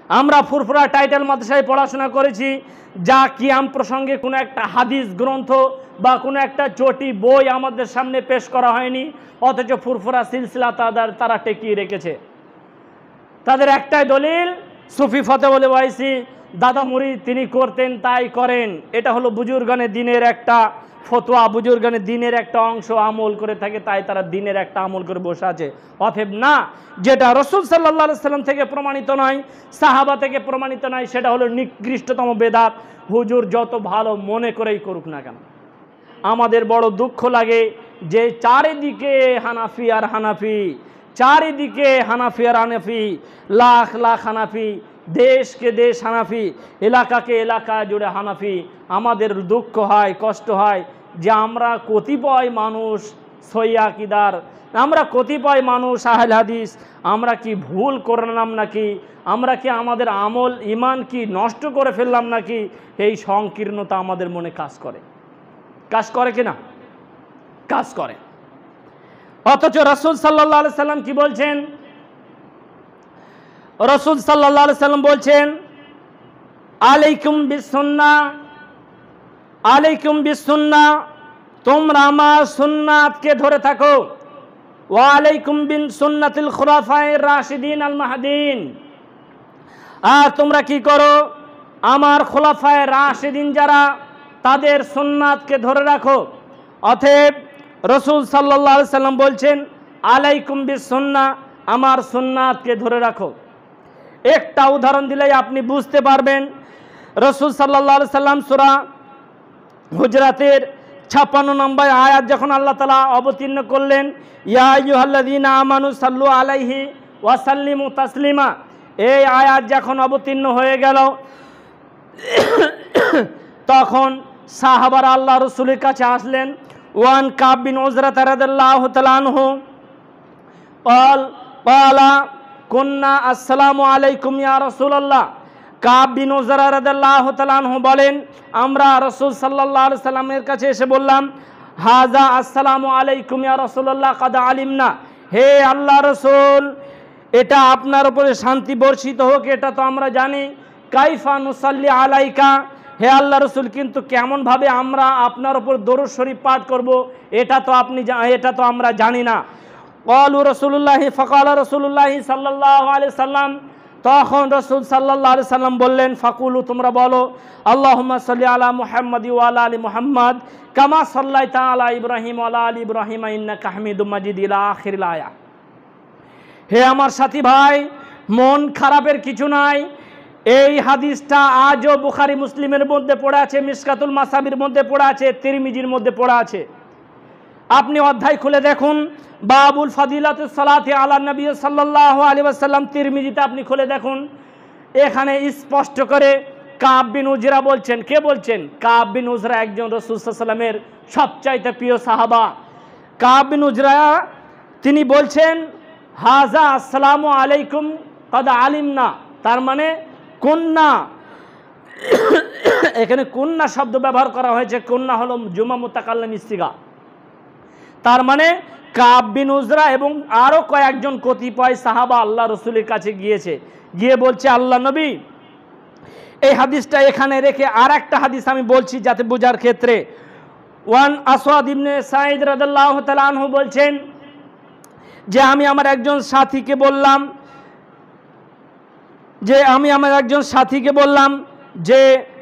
আমরা ফুরফুরা টাইটেল মাদ্রাসায় পড়াশোনা করেছি, যা কিয়াম প্রসঙ্গে কোনো একটা হাদিস গ্রন্থ বা কোনো একটা চটি বই আমাদের সামনে পেশ করা হয়নি, অথচ ফুরফুরা সিলসিলা তারা টেকিয়ে রেখেছে। তাদের একটাই দলিল, সুফি ফতেউল ওয়াইসি দাদা মুরিদ তিনি করতেন তাই করেন। এটা হলো বুজুর্গানে দিনের একটা ফতোয়া, বুজুর্গানে দিনের একটা অংশ আমল করে থাকে, তাই তারা দিনের একটা আমল করে বসে আছে। অতএব না, যেটা রাসূল সাল্লাল্লাহু আলাইহি সাল্লাম থেকে প্রমাণিত নয়, সাহাবা থেকে প্রমাণিত নয়, সেটা হলো নিকৃষ্টতম বেদাত। হুজুর যত ভালো মনে করেই করুক না কেন। আমাদের বড় দুঃখ লাগে যে চারিদিকে হানাফি আর হানাফি, চারিদিকে হানাফি আর হানাফি, লাখ লাখ হানাফি, দেশকে দেশ হানাফি, এলাকাকে এলাকা জুড়ে হানাফি। আমাদের দুঃখ হয়, কষ্ট হয় যে আমরা কতিপয় মানুষ সহিহ আকীদার, আমরা কতিপয় মানুষ আহলে হাদিস, আমরা কি ভুল করলাম নাকি, আমরা কি আমাদের আমল ইমান কি নষ্ট করে ফেললাম নাকি, এই সংকীর্ণতা আমাদের মনে কাজ করে। কাজ করে কিনা? কাজ করে। অথচ রাসূল সাল্লাল্লাহু আলাইহি সাল্লাম কি বলছেন? রাসূল সাল্লাল্লাহু আলাইহি সাল্লাম বলছেন, আলাইকুম বিসুন্নাহ, আলাইকুম বিসুন্নাহ, তোমরা আমার সুন্নাতকে ধরে থাকো। ওয়া আলাইকুম বিন সুন্নাতিল খুলাফায়ে রাশিদিন আল মাহদিন, আর তোমরা কি করো? আমার খুলাফায়ে রাশিদিন যারা, তাদের সুন্নাতকে ধরে রাখো। অতএব রাসূল সাল্লাল্লাহু আলাইহি সাল্লাম বলছেন, আলাইকুম বিসুন্নাহ, আমার সুন্নাতকে ধরে রাখো। একটা উদাহরণ দিলেই আপনি বুঝতে পারবেন। রাসূল সাল্লাল্লাহু আলাইহি সাল্লাম সূরা হুজরাতের 56 নম্বর আয়াত যখন আল্লাহ তাআলা অবতীর্ণ করলেন, ইয়া আইয়ুহাল্লাযীনা আমানু সাল্লু আলাইহি ওয়া সাল্লিমু তাসলিমা, এই আয়াত যখন অবতীর্ণ হয়ে গেল, তখন সাহাবারা আল্লাহ রাসূলের কাছে আসলেন। ওয়ান কাব বিন উজরা রাদিয়াল্লাহু তাআলা আনহু ক্বালা কুন্না আসসালামু আলাইকুম ইয়া রাসূলুল্লাহ। কাব বিন উজরা রাদিয়াল্লাহু তাআলা আনহু বলেন, আমরা রাসূল সাল্লাল্লাহু আলাইহি সাল্লামের কাছে এসে বললাম, হাযা আসসালামু আলাইকুম ইয়া রাসূলুল্লাহ কাদ আলিমনা, হে আল্লাহ রাসূল, এটা আপনার উপরে শান্তি বর্ষিত হোক, এটা তো আমরা জানি। কাইফা নুসাল্লি আলাইকা, হে আল্লাহ রাসূল, কিন্তু কেমনভাবে আমরা আপনার উপর দরুদ শরীফ পাঠ করব, এটা তো আমরা জানি না। ক্বালু রাসূলুল্লাহি ফাকালা রাসূলুল্লাহি সাল্লাল্লাহু আলাইহি সাল্লাম, তখন রাসূল সাল্লাল্লাহু আলাইহি সাল্লাম বললেন, ফাকুলু, তোমরা বলো, আল্লাহুম্মা সাল্লি আলা মুহাম্মাদি ওয়া আলা আলি মুহাম্মাদ কামা সাল্লাইতা আলা ইব্রাহিম ওয়া আলা আলি ইব্রাহিম ইন্নাকা হামিদুম মাজিদ ইলা আখিরিল আয়া। হে আমার সাথী ভাই, মন খারাপের কিছু নাই। এই হাদিসটা আজও বুখারী মুসলিমের মধ্যে পড়ে আছে, মিশকাতুল মাসাবির মধ্যে পড়ে আছে, তিরমিজির মধ্যে পড়ে আছে। আপনি অধ্যায় খুলে দেখুন, বাবুল ফাদিলাতুস সালাতি আলা নবী সাল্লাল্লাহু আলাইহি ওয়াসাল্লাম, তিরমিজিতে আপনি খুলে দেখুন, এখানে স্পষ্ট করে কাব বিন উজরা বলছেন। কে বলছেন? কাব বিন উজরা একজন রাসূল সাল্লাল্লাহু আলাইহি ওয়াসাল্লামের সবচাইতে প্রিয় সাহাবা। কাব বিন উজরা তিনি বলছেন, হাযা আসসালামু আলাইকুম কাদ আলিমনা, তার মানে কুন্না, এখানে কুন্না শব্দ ব্যবহার করা হয়েছে। কুন্না হলো জুমা মুতাকাল্লিম ইস্তিগা। তার মানে কাব বিন উজরা এবং আরও কয়েকজন কতিপয় সাহাবা আল্লাহ রসুলের কাছে গিয়েছে, গিয়ে বলছে, আল্লাহ নবী, এই হাদিসটা এখানে রেখে আর একটা হাদিস আমি বলছি যাতে বোঝার ক্ষেত্রে। ওয়ান আসওয়াদ ইবনে সাঈদ রাদিয়াল্লাহু তাআলা আনহু বলছেন যে আমি আমার একজন সাথীকে বললাম যে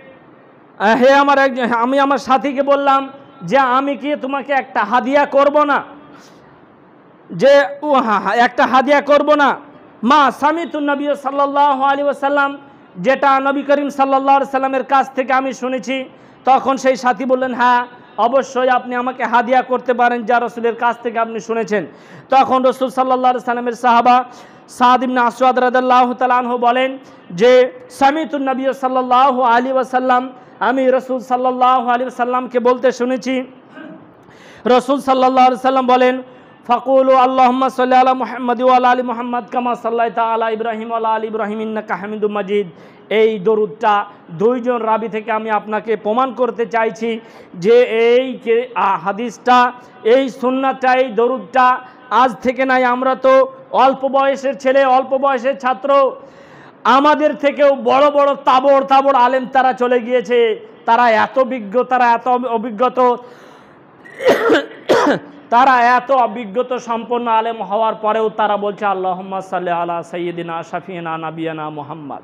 আমি কি তোমাকে একটা হাদিয়া করব না, যে একটা হাদিয়া করব না, মা সামিতুন নবী সাল্লাল্লাহু আলাইহি ওয়াসাল্লাম, যেটা নবী করিম সাল্লাল্লাহু আলাইহি সাল্লামের কাছ থেকে আমি শুনেছি। তখন সেই সাথী বললেন, হ্যাঁ অবশ্যই আপনি আমাকে হাদিয়া করতে পারেন যা রাসূলের কাছ থেকে আপনি শুনেছেন। তখন রাসূল সাল্লাল্লাহু আলাইহি সাল্লামের সাহাবা সাদ ইবনে আসওয়াদ রাদিয়াল্লাহু তাআলা আনহু বলেন যে সামিতুন নবী সাল্লাল্লাহু আলাইহি ওয়াসাল্লাম, আমি রাসূল সাল্লাল্লাহু আলাইহি ওয়াসাল্লামকে বলতে শুনেছি। রাসূল সাল্লাল্লাহু আলাইহি ওয়াসাল্লাম বলেন, ফাকুলু আল্লাহুম্মা সাল্লি আলা মুহাম্মাদি ওয়া আলা আলি মুহাম্মাদ কামা সাল্লাইতা আলা ইব্রাহিম ওয়া আলা আলি ইব্রাহিম ইন্নাকা হামিদুম মাজিদ। এই দরুদটা দুইজন রাবি থেকে আমি আপনাকে প্রমাণ করতে চাইছি যে এই হাদিসটা, এই সুন্নাতটা, এই দরুদটা আজ থেকে নাই। আমরা তো অল্প বয়সের ছেলে, অল্প বয়সের ছাত্র, আমাদের থেকেও বড় বড় তাবড় তাবড় আলেম তারা চলে গিয়েছে, তারা এত বিজ্ঞ, তারা এত অভিজ্ঞতা, তারা এত অভিজ্ঞতা সম্পন্ন আলেম হওয়ার পরেও তারা বলছে আল্লাহুম্মা সাল্লি আলা সাইয়্যিদিনা শাফিনা নাবিয়ানা মুহাম্মদ।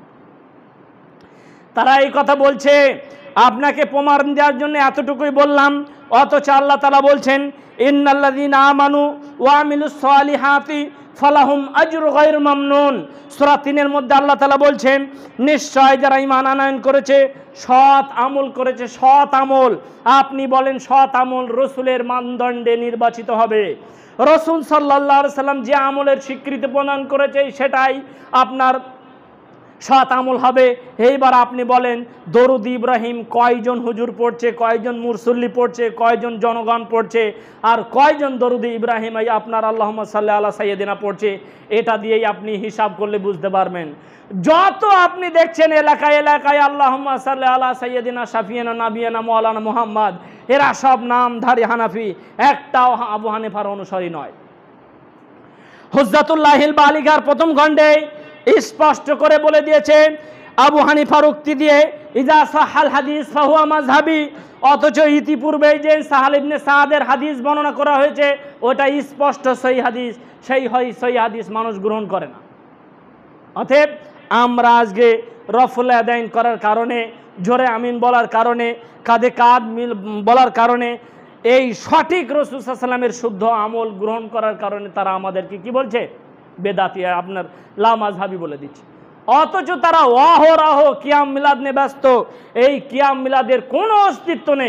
তারা এই কথা বলছে। আপনাকে প্রমাণ দেওয়ার জন্য এতটুকুই বললাম। অথচ আল্লাহ তাআলা বলছেন ইন্নাল্লাযীনা আমানু ওয়া আমিলুস সালিহাতি ফালাহুম আজরু গায়রু মামনুন। সূরা 3-এর মধ্যে আল্লাহ তাআলা বলছেন নিশ্চয় যারা ঈমান আনয়ন করেছে, সৎ আমল করেছে, সৎ আমল, আপনি বলেন সৎ আমল রাসূলের মানদণ্ডে নির্বাচিত হবে। রাসূল সাল্লাল্লাহু আলাইহি সাল্লাম যে আমলের স্বীকৃতি প্রদান করেছে সেটাই আপনার সৎ আমল হবে। এইবার আপনি বলেন দরুদ ইব্রাহিম কয়জন হুজুর পড়ছে, কয়জন মুরসল্লি পড়ছে, কয়জন জনগণ পড়ছে, আর কয়জন দরুদ ইব্রাহিম এই আপনার আল্লাহুম্মা সাল্লি আলা সাইয়্যিদিনা পড়ছে, এটা দিয়েই আপনি হিসাব করলে বুঝতে পারবেন। যত আপনি দেখছেন এলাকায় এলাকায় আল্লাহুম্মা সাল্লি আলা সাইয়্যিদিনা শাফিয়ানা নাবিয়ানা মাওলানা মুহাম্মদ, এরা সব নামধারী হানাফি, একটাও আবু হানিফার অনুসারী নয়। হুজ্জাতুল্লাহিল বালিগার প্রথম খণ্ডে স্পষ্ট করে বলে দিয়েছে আবু হানিফার উক্তি দিয়ে ইজা সাহাল হাদিস ফাহুয়া মাযহাবি। অথচ ইতিপূর্বে যে সাহাল ইবনে সাদের হাদিস বর্ণনা করা হয়েছে ওটা স্পষ্ট সহিহ হাদিস, সেই সহিহ হাদিস মানুষ গ্রহণ করে না। অতএব আমরা আজকে রফুল আদাইন করার কারণে, জোরে আমিন বলার কারণে, কাঁধে কাঁধ মিল বলার কারণে, এই সঠিক রাসূল সাল্লাল্লাহু আলাইহি ওয়াসাল্লামের শুদ্ধ আমল গ্রহণ করার কারণে তারা আমাদেরকে কি বলছে, বেদাতি, আপনার লা মাযহাবি বলে দিচ্ছে। অথচ তারা অহরহ কিয়াম মিলাদ নিয়ে ব্যস্ত। এই কিয়াম মিলাদের কোনো অস্তিত্ব নেই।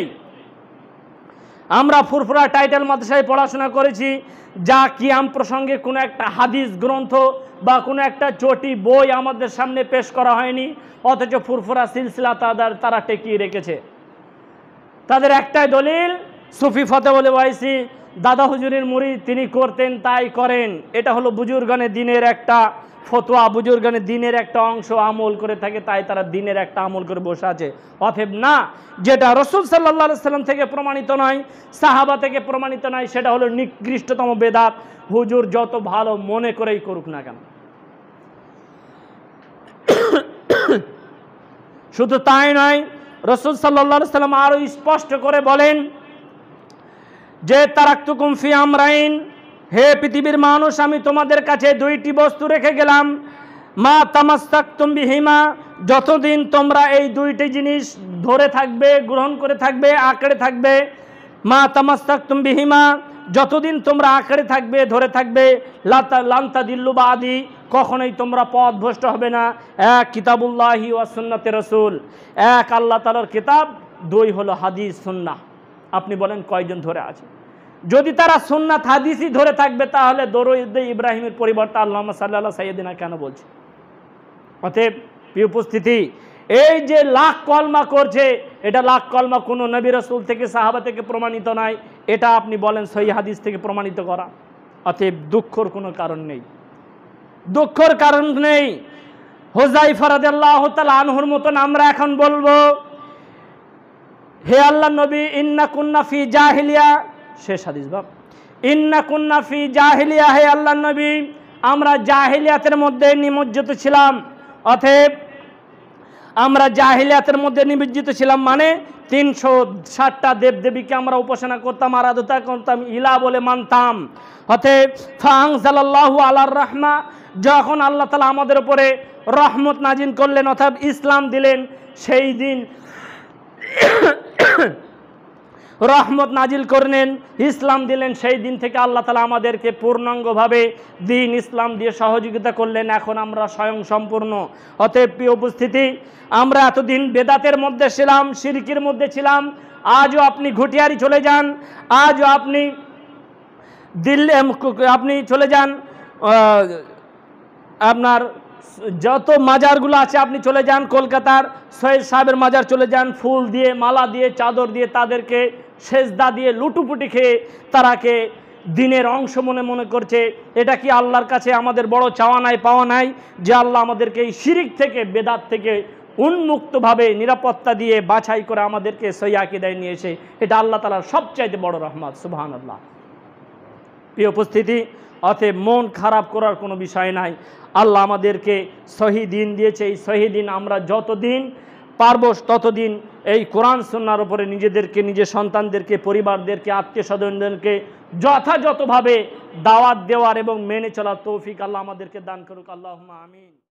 আমরা ফুরফুরা টাইটেল মাদ্রাসায় পড়াশোনা করেছি, যা কিয়াম প্রসঙ্গে কোনো একটা হাদিস গ্রন্থ বা কোনো একটা চটি বই আমাদের সামনে পেশ করা হয়নি। অথচ ফুরফুরা সিলসিলা তারা টেকিয়ে রেখেছে। তাদের একটাই দলিল, সুফি ফতেউল ওয়াইসি দাদা হুজুরের মুরিদ, তিনি করতেন তাই করেন। এটা হলো বুজুর্গানে দিনের একটা ফতোয়া, বুজুর্গানে দিনের একটা অংশ আমল করে থাকে, তাই তারা দিনের একটা আমল করে বসে আছে। অতএব না, যেটা রাসূল সাল্লাল্লাহু আলাইহি সাল্লাম থেকে প্রমাণিত নয়, সাহাবা থেকে প্রমাণিত নয়, সেটা হলো নিকৃষ্টতম বেদাত, হুজুর যত ভালো মনে করেই করুক না কেন। শুধু তাই নয়, রাসূল সাল্লাল্লাহু আলাইহি সাল্লাম আরো স্পষ্ট করে বলেন যে তারাকতুকুম ফি আমরাইন, হে পৃথিবীর মানুষ, আমি তোমাদের কাছে দুইটি বস্তু রেখে গেলাম, মা তামাসসাকতুম বিহিমা, যতদিন তোমরা এই দুইটি জিনিস ধরে থাকবে, গ্রহণ করে থাকবে, আঁকড়ে থাকবে, মা তামাসসাকতুম বিহিমা, যতদিন তোমরা আঁকড়ে থাকবে, ধরে থাকবে, লান তাদিল্লু বাদি, কখনোই তোমরা পথভ্রষ্ট হবে না। এক কিতাবুল্লাহি ওয়া সুন্নাতে রাসূল, এক আল্লাহ তাআলার কিতাব, দুই হলো হাদিস সুন্নাহ। আপনি বলেন কয়জন ধরে আছে? যদি তারা সুন্নাত হাদিসই ধরে থাকবে তাহলে দরুদ ইব্রাহিমের পরিবর্তে আল্লাহুম্মা সাল্লি আলা সাইয়্যিদিনা কেন বলছে? অতএব প্রিয় উপস্থিতি, এই যে লাখ কলমা করছে, এটা লাখ কলমা কোনো নবী রাসূল থেকে, সাহাবা থেকে প্রমাণিত নয়, এটা আপনি বলেন সহিহ হাদিস থেকে প্রমাণিত করা। অতএব দুঃখের কোনো কারণ নেই, দুঃখের কারণ নেই। হুযায়ফা রাদিয়াল্লাহু তাআলা আনহুর মতন আমরা এখন বলবো, হে আল্লাহ নবী, ইন্না কুন্না ফি জাহিলিয়া, শেষ হাদিস বাব, ইন্না কুন্না ফি জাহিলিয়া, হে আল্লাহ নবী, আমরা জাহিলিয়াতের মধ্যে নিমজ্জিত ছিলাম। অতএব আমরা জাহিলিয়াতের মধ্যে নিমজ্জিত ছিলাম মানে 360টা দেবদেবীকে আমরা উপাসনা করতাম, আরাধনা করতাম, ইলা বলে মানতাম। অতএব ফাআনজালাল্লাহু আলার রাহমা, যখন আল্লাহ তাআলা আমাদের উপরে রহমত নাজিল করলেন, অর্থাৎ ইসলাম দিলেন, সেই দিন রহমত নাজিল করলেন, ইসলাম দিলেন, সেই দিন থেকে আল্লাহ তাআলা আমাদেরকে পূর্ণাঙ্গভাবে দিন ইসলাম দিয়ে সহযোগিতা করলেন। এখন আমরা স্বয়ং সম্পূর্ণ। অতএব প্রিয় উপস্থিতি, আমরা এতদিন বেদাতের মধ্যে ছিলাম, শিরকের মধ্যে ছিলাম। আজও আপনি ঘুটিয়ারি চলে যান, আজও আপনি দিল্লি, আপনি চলে যান, আপনার যত মাজারগুলো আছে আপনি চলে যান, কলকাতার সৈয়দ সাহেবের মাজার চলে যান, ফুল দিয়ে, মালা দিয়ে, চাদর দিয়ে তাদেরকে সেজদা দিয়ে লুটুপুটি খেয়ে তারাকে দিনের অংশ মনে করছে। এটা কি আল্লাহর কাছে আমাদের বড় চাওয়া নাই, পাওয়া নাই, যে আল্লাহ আমাদেরকে এই শিরিক থেকে, বেদাত থেকে উন্মুক্তভাবে নিরাপত্তা দিয়ে বাছাই করে আমাদেরকে সহিহ আকীদায় নিয়ে এসে, এটা আল্লাহ তাআলার সবচাইতে বড় রহমত। সুবহানাল্লাহ। প্রিয় উপস্থিতি, অতএব মন খারাপ করার কোনো বিষয় নাই। আল্লাহ আমাদেরকে সহি দিন দিয়েছে, এই সহি দিন আমরা যতদিন পারবো ততদিন এই কোরআন সুন্নাহর উপরে নিজেদেরকে, নিজের সন্তানদেরকে, পরিবারদেরকে, আত্মীয় স্বজনদেরকে যথাযথভাবে দাওয়াত দেওয়ার এবং মেনে চলার তৌফিক আল্লাহ আমাদেরকে দান করুক। আল্লাহুম্মা আমিন।